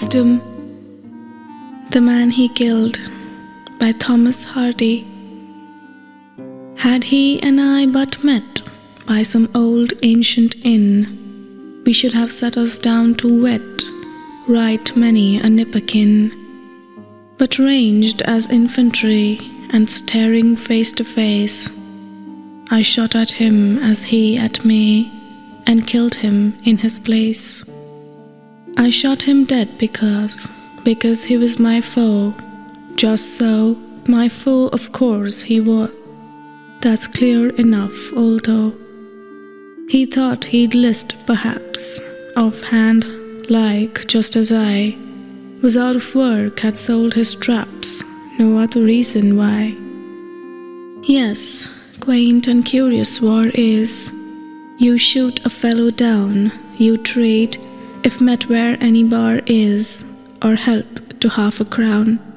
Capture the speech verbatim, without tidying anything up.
Wisdom. The Man He Killed by Thomas Hardy. Had he and I but met by some old ancient inn, we should have sat us down to wet right many a nipperkin. But ranged as infantry and staring face to face, I shot at him as he at me, and killed him in his place. I shot him dead because, because he was my foe. Just so, my foe of course he was. That's clear enough, although he thought he'd list perhaps, offhand, like just as I was out of work, had sold his traps, no other reason why. Yes, quaint and curious war is. You shoot a fellow down, you trade, if met where any bar is, or help to half a crown.